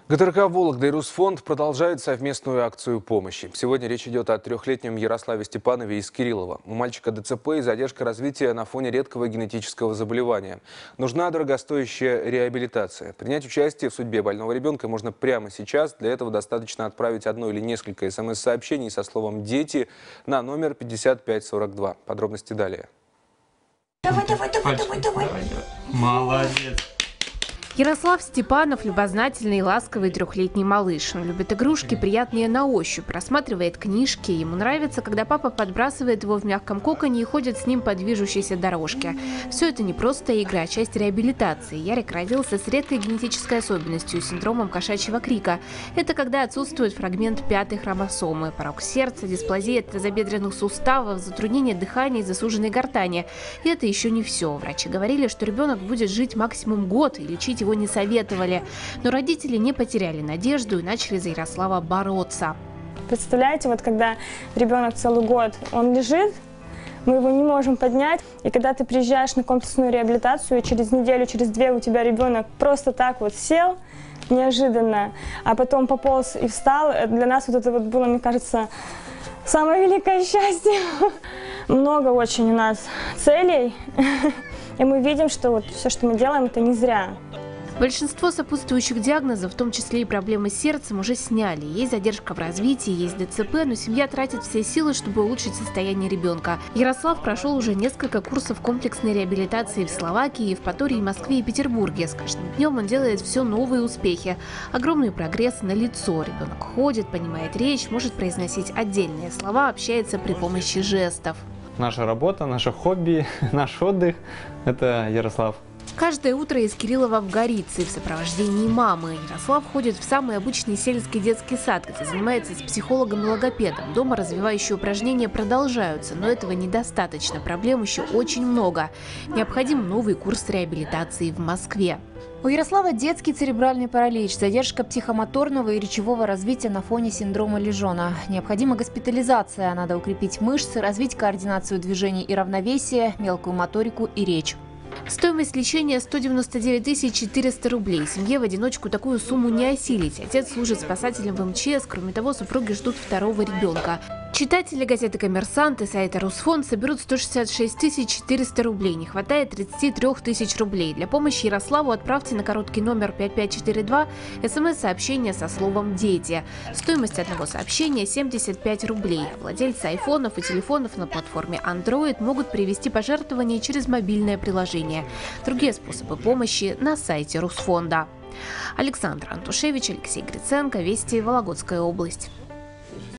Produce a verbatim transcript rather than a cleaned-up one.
ГТРК «Вологда» и Русфонд продолжают совместную акцию помощи. Сегодня речь идет о трехлетнем Ярославе Степанове из Кириллова. У мальчика ДЦП и задержка развития на фоне редкого генетического заболевания. Нужна дорогостоящая реабилитация. Принять участие в судьбе больного ребенка можно прямо сейчас. Для этого достаточно отправить одно или несколько смс-сообщений со словом «Дети» на номер пятьдесят пять сорок два. Подробности далее. Давай, давай, давай, давай, давай. Молодец. Ярослав Степанов – любознательный и ласковый трехлетний малыш. Он любит игрушки, приятные на ощупь, просматривает книжки. Ему нравится, когда папа подбрасывает его в мягком коконе и ходит с ним по движущейся дорожке. Все это не просто игра, а часть реабилитации. Ярик родился с редкой генетической особенностью – синдромом кошачьего крика. Это когда отсутствует фрагмент пятой хромосомы, порок сердца, дисплазия тазобедренных суставов, затруднение дыхания и засуженной гортани. И это еще не все. Врачи говорили, что ребенок будет жить максимум год, и лечить его его не советовали. Но родители не потеряли надежду и начали за Ярослава бороться. Представляете, вот когда ребенок целый год, он лежит, мы его не можем поднять. И когда ты приезжаешь на комплексную реабилитацию, и через неделю, через две у тебя ребенок просто так вот сел, неожиданно, а потом пополз и встал, для нас вот это вот было, мне кажется, самое великое счастье. Много очень у нас целей, и мы видим, что вот все, что мы делаем, это не зря. Большинство сопутствующих диагнозов, в том числе и проблемы с сердцем, уже сняли. Есть задержка в развитии, есть ДЦП, но семья тратит все силы, чтобы улучшить состояние ребенка. Ярослав прошел уже несколько курсов комплексной реабилитации в Словакии, Евпатории, Москве и Петербурге. С каждым днем он делает все новые успехи. Огромный прогресс налицо. Ребенок ходит, понимает речь, может произносить отдельные слова, общается при помощи жестов. Наша работа, наше хобби, наш отдых – это Ярослав. Каждое утро из Кириллова в Горице в сопровождении мамы. Ярослав ходит в самый обычный сельский детский сад, где занимается с психологом и логопедом. Дома развивающие упражнения продолжаются, но этого недостаточно. Проблем еще очень много. Необходим новый курс реабилитации в Москве. У Ярослава детский церебральный паралич, задержка психомоторного и речевого развития на фоне синдрома Лежона. Необходима госпитализация. Надо укрепить мышцы, развить координацию движений и равновесие, мелкую моторику и речь. Стоимость лечения сто девяносто девять тысяч четыреста рублей. Семье в одиночку такую сумму не осилить. Отец служит спасателем в МЧС. Кроме того, супруги ждут второго ребенка. Читатели газеты «Коммерсант» и сайта «Русфонд» соберут сто шестьдесят шесть тысяч четыреста рублей. Не хватает тридцати трёх тысяч рублей. Для помощи Ярославу отправьте на короткий номер пять пять четыре два смс-сообщение со словом «Дети». Стоимость одного сообщения – семьдесят пять рублей. Владельцы айфонов и телефонов на платформе Android могут привести пожертвования через мобильное приложение. Другие способы помощи на сайте Русфонда. Александр Антушевич, Алексей Гриценко, Вести, Вологодская область.